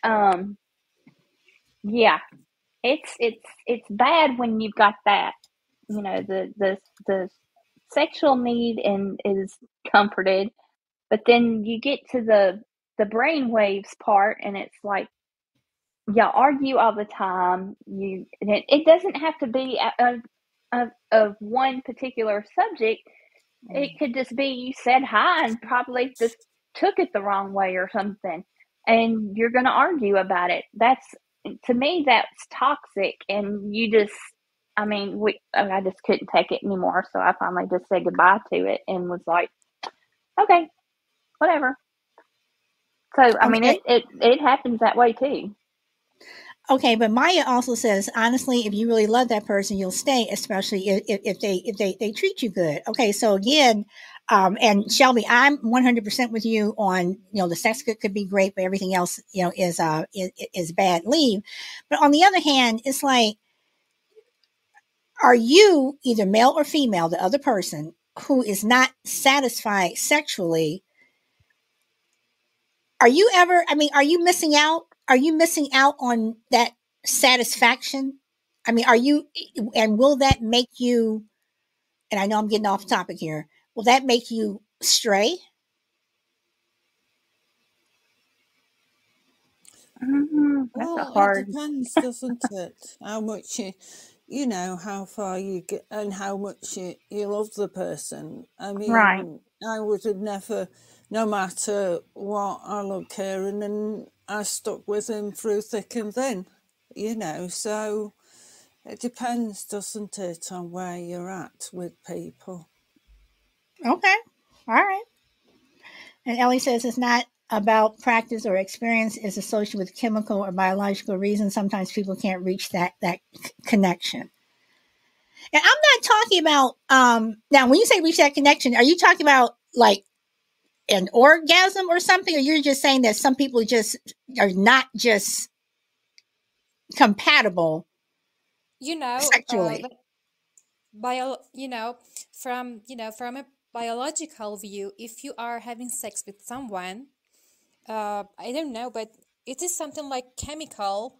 yeah, it's bad when you've got that. The sexual need and is comforted, but then you get to the brain waves part, and it's like y'all argue all the time. It doesn't have to be of one particular subject. It could just be you said hi and probably just took it the wrong way or something, and you're going to argue about it. To me, that's toxic, and I just couldn't take it anymore, so I finally just said goodbye to it and was like, okay, whatever. So, I mean, okay. it happens that way too. Okay, but Maya also says, honestly, if you really love that person, you'll stay, especially if they treat you good. Okay, so again, and Shelby, I'm 100% with you on the sex could be great, but everything else is bad. Leave. But on the other hand, it's like, are you either male or female, the other person who is not satisfied sexually? Are you ever? I mean, are you missing out? Are you missing out on that satisfaction? I mean, are you, and will that make you, and I know I'm getting off topic here, will that make you stray? That's a Well, it hard. depends, doesn't it? How much how far you get and how much you love the person. I Right. mean, I would have never, no matter what, I love Kieran and I stuck with him through thick and thin, so it depends, doesn't it, on where you're at with people. Okay. All right. And Ellie says it's not about practice or experience, it's associated with chemical or biological reasons. Sometimes people can't reach that connection. And I'm not talking about now when you say reach that connection, are you talking about like an orgasm or something, or you're just saying that some people just are not just compatible You know, sexually? from a biological view, if you are having sex with someone, I don't know, but it is something like chemical,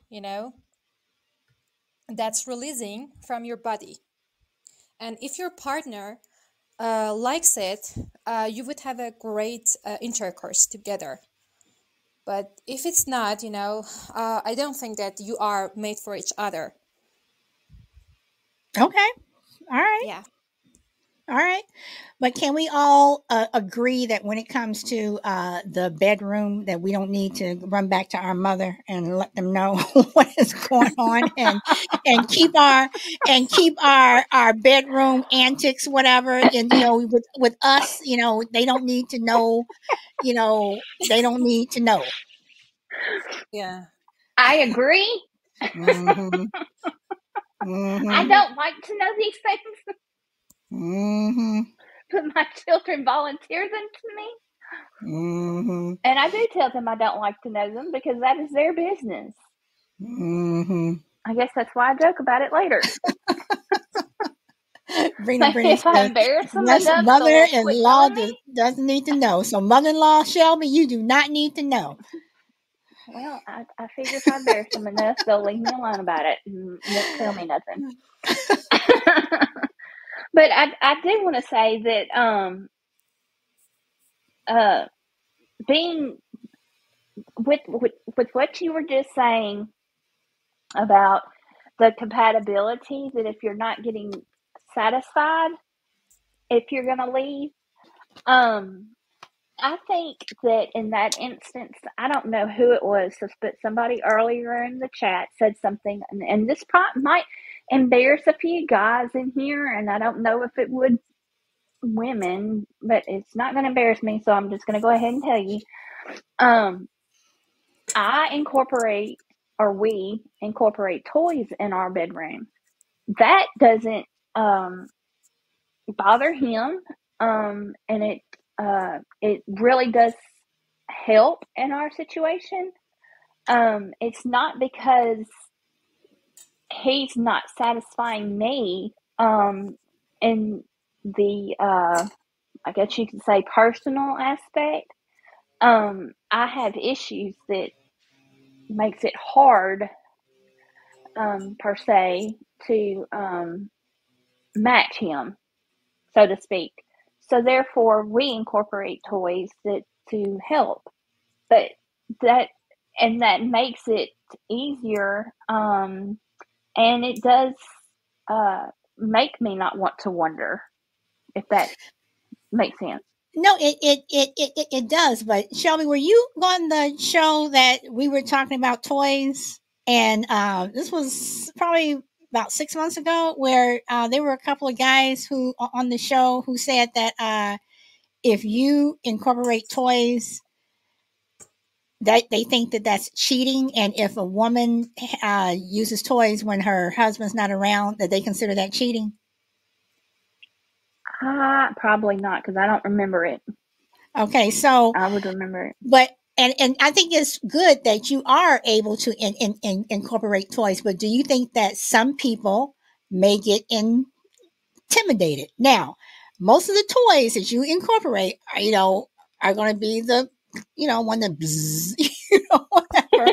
that's releasing from your body. And if your partner likes it, you would have a great intercourse together. But if it's not, I don't think that you are made for each other. Okay. All right. Yeah. All right. But can we all agree that when it comes to the bedroom, that we don't need to run back to our mother and let them know what is going on, and keep our bedroom antics, whatever, and with us, they don't need to know, they don't need to know. Yeah. I agree. Mm-hmm. I Mm-hmm. don't like to know these things, Mm-hmm. but my children volunteer them to me. Mm-hmm. And I do tell them I don't like to know them because that is their business. Mm-hmm. I guess that's why I joke about it later. Brina If I says, embarrass them yes, enough, they'll quit mother-in-law telling me. doesn't need to know. So mother-in-law Shelby, you do not need to know. Well, I figure if I embarrass them enough, they'll leave me alone about it and won't tell me nothing. But I do want to say that being with what you were just saying about the compatibility, that if you're not getting satisfied, if you're going to leave, I think that in that instance, I don't know who it was, but somebody earlier in the chat said something, and this might embarrass a few guys in here, and I don't know if it would women, but it's not going to embarrass me, so I'm just going to go ahead and tell you. I incorporate, or we incorporate toys in our bedroom. That doesn't bother him, and it really does help in our situation. It's not because he's not satisfying me in the I guess you could say personal aspect. I have issues that makes it hard per se to match him, so to speak. So therefore, we incorporate toys to help, but that makes it easier, and it does make me not want to wonder, if that makes sense. No, it does. But Shelby, were you on the show that we were talking about toys? And this was probably about 6 months ago, where there were a couple of guys who on the show who said that if you incorporate toys, that they think that that's cheating, and if a woman uses toys when her husband's not around, that they consider that cheating. Probably not, because I don't remember it. Okay, so I would remember it. But and I think it's good that you are able to incorporate toys. But do you think that some people may get intimidated? Now, most of the toys that you incorporate, are going to be the, one that bzzz, whatever.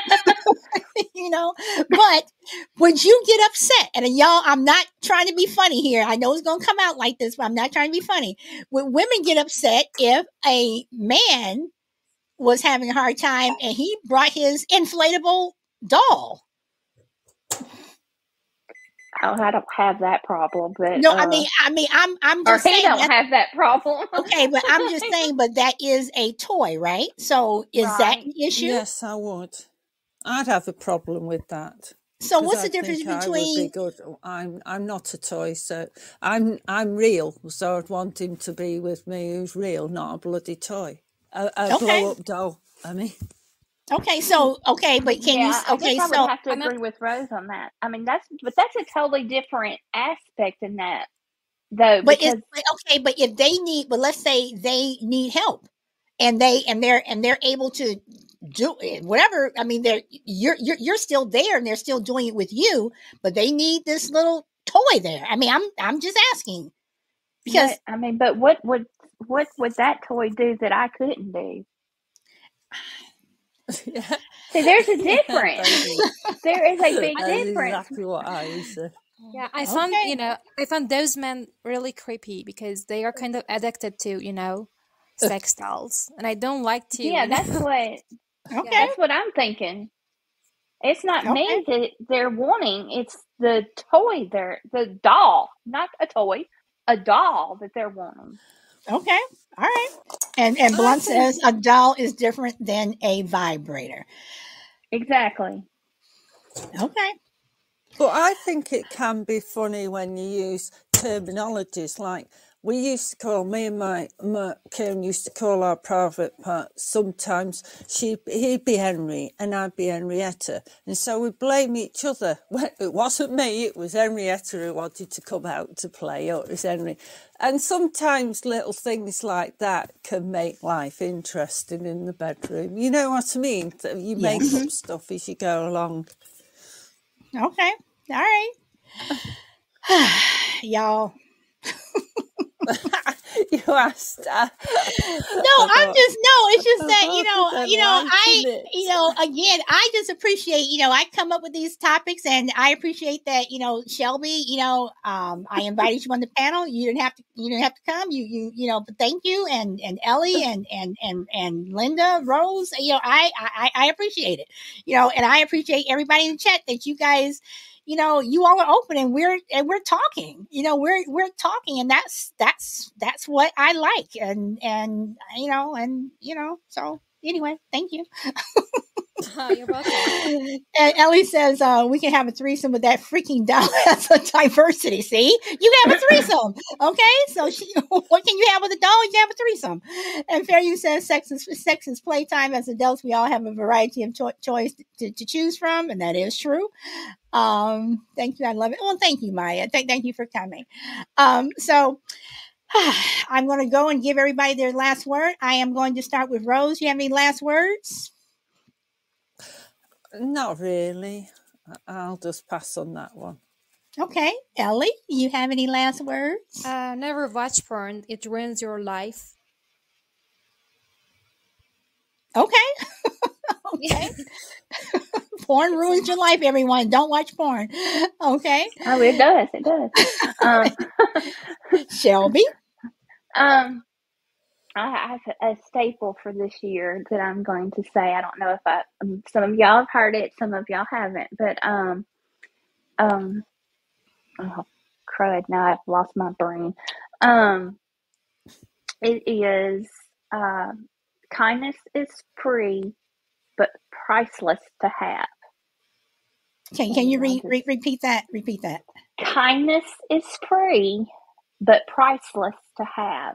But would you get upset? And y'all, I'm not trying to be funny here. I know it's going to come out like this, but I'm not trying to be funny. Would women get upset if a man was having a hard time and he brought his inflatable doll? Oh, I don't have that problem, but No, I mean, I'm or just he saying don't that. have that problem. Okay, but I'm just saying, but that is a toy, right? So is that Right. an issue? Yes, I would. I'd have a problem with that. So 'cause what's I the difference think I would be between? good. I'm not a toy, so I'm real. So I'd want him to be with me who's real, not a bloody toy, a Okay, blow up doll. I mean, okay, but can you? Yeah, I Okay, guess I would so have to agree with Rose on that. I mean, that's a totally different aspect in that, though, but because okay, but if they need, but let's say they need help, and they're able to do it, whatever. I mean, you're still there, and they're still doing it with you, but they need this little toy there. I mean, I'm just asking because but what would that toy do that I couldn't do? yeah, See, there's a yeah, difference. There is a big that's difference. exactly what I said. Yeah, okay, I found those men really creepy because they are kind of addicted to, sex dolls. And I don't like to, Yeah, that's okay, what I'm thinking. It's not okay, me that they're wanting. It's the toy the doll, not a toy, a doll that they're wanting. Okay. All right. And I Blunt think, says a doll is different than a vibrator. Exactly. Okay. but I think it can be funny when you use terminologies like we used to call, me and my Kieran used to call our private part, sometimes he'd be Henry and I'd be Henrietta. And so we blame each other. Well, it wasn't me, it was Henrietta who wanted to come out to play, or it was Henry. And sometimes little things like that can make life interesting in the bedroom. You know what I mean? You make Yes. up stuff as you go along. Okay. All right. Y'all. You asked. It's just that, I again, I just appreciate, I come up with these topics and I appreciate that, Shelby, I invited you on the panel. You didn't have to come. But thank you. And Ellie and Linda, Rose, I appreciate it, and I appreciate everybody in the chat that you guys, you all are open and we're talking, we're talking, and that's what I like. And so anyway, thank you. You're welcome. And Ellie says, we can have a threesome with that freaking doll. That's a diversity. See, you can have a threesome. Okay. So what can you have with a doll? You can have a threesome. And Fair You says, sex is playtime. As adults, we all have a variety of choice to choose from. And that is true. Thank you. I love it. Well, thank you, Maya. Thank you for coming. So I'm going to go and give everybody their last word. I am going to start with Rose. You have any last words? Not really. I'll just pass on that one. Okay. Ellie, you have any last words? Never watch porn. It ruins your life. Okay. Okay. Porn ruins your life, everyone. Don't watch porn. Okay. Oh, it does. It does. Shelby? I have a staple for this year that I'm going to say. I don't know if some of y'all have heard it, some of y'all haven't, but oh crud! Now I've lost my brain. It is kindness is free, but priceless to have. Can you repeat that? Repeat that. Kindness is free, but priceless to have.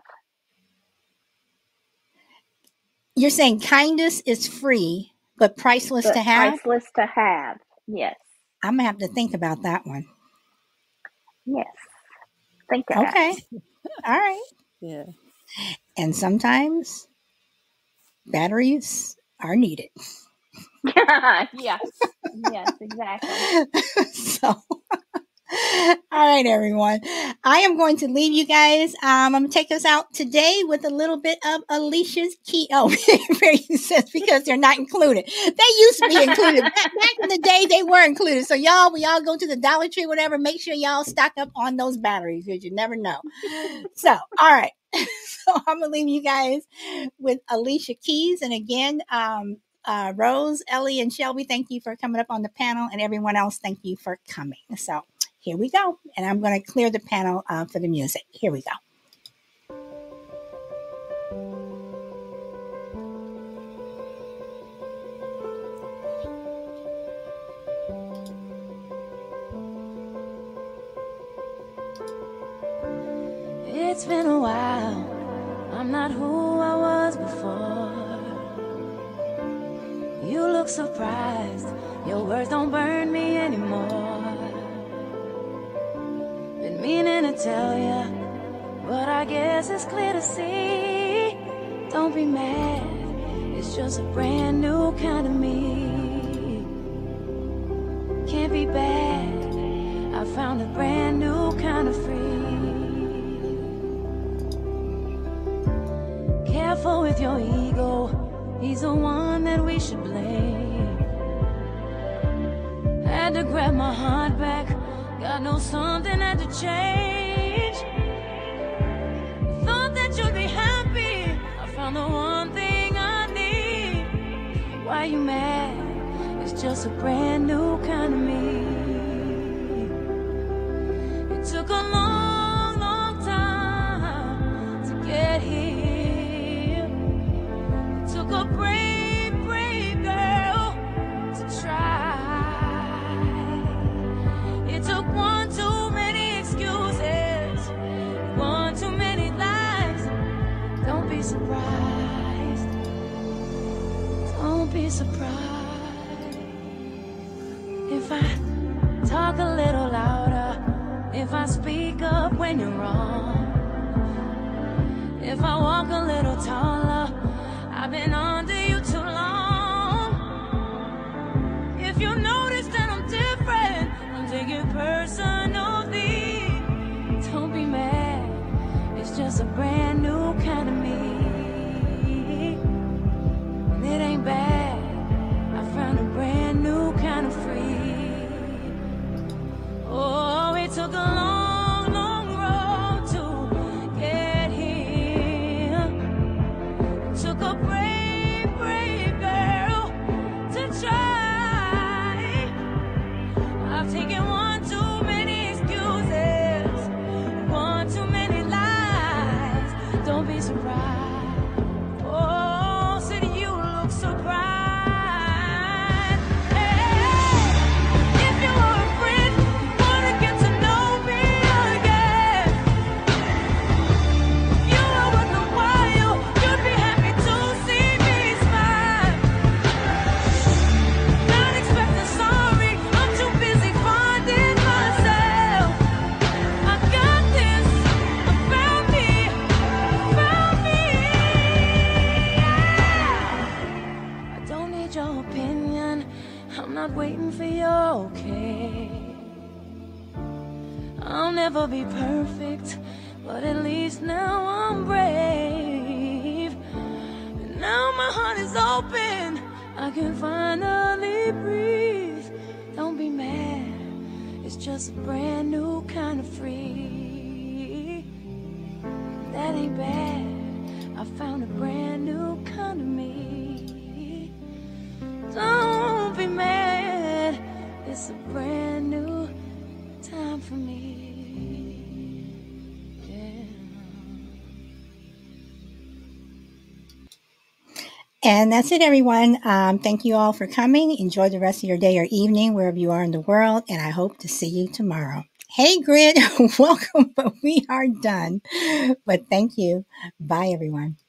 You're saying kindness is free, but priceless to have? Priceless to have, yes. I'm going to have to think about that one. Yes. Think about Okay. it. All right. Yeah. And sometimes batteries are needed. Yes. Yes, exactly. So... All right, everyone. I am going to leave you guys. I'm going to take us out today with a little bit of Alicia's key. Oh, says because they're not included. They used to be included. Back in the day, they were included. So we all go to the Dollar Tree, whatever. Make sure y'all stock up on those batteries because you never know. So, all right. So I'm going to leave you guys with Alicia Keys. And again, Rose, Ellie, and Shelby, thank you for coming up on the panel. And everyone else, thank you for coming. So here we go. And I'm going to clear the panel for the music. Here we go. It's been a while. I'm not who I was before. You look surprised. Your words don't burn me anymore. Been meaning to tell ya, but I guess it's clear to see. Don't be mad, it's just a brand new kind of me. Can't be bad, I found a brand new kind of free. Careful with your ego, he's the one that we should blame. Had to grab my heart back, God knows something had to change. Thought that you'd be happy, I found the one thing I need. Why you mad? It's just a brand new kind of me. took a long, long time to get here. It took a brave, brave girl to try. It took one too many excuses, one too many lies. Don't be surprised. Don't be surprised if I talk a little louder, if I speak up when you're wrong, if I walk a little taller. I've been under you too long. If you notice that I'm different, don't take it personally. Don't be mad, it's just a brand new kind of me. And it ain't bad, I found a brand new kind of free. Oh, it took a long, long road to get here. It took a brave, brave girl to try. I've taken one too many excuses, one too many lies. Don't be surprised. Oh, city, you look surprised. Hey, if you were a friend, wanna get to know me again. If you were worth a while, you'd be happy to see me smile. Not expecting sorry, I'm too busy finding myself. I got this, I found me, yeah. I don't need your opinion, I'm not waiting for your okay. I'll never be perfect, but at least now I'm brave. And now my heart is open, I can finally breathe. Don't be mad, it's just a brand new kind of free. That ain't bad, I found a brand new kind of me. Don't be mad, it's a brand new time for me. Yeah. And that's it, everyone. Thank you all for coming. Enjoy the rest of your day or evening, wherever you are in the world. And I hope to see you tomorrow. Hey, Grid, welcome, but we are done. But thank you. Bye, everyone.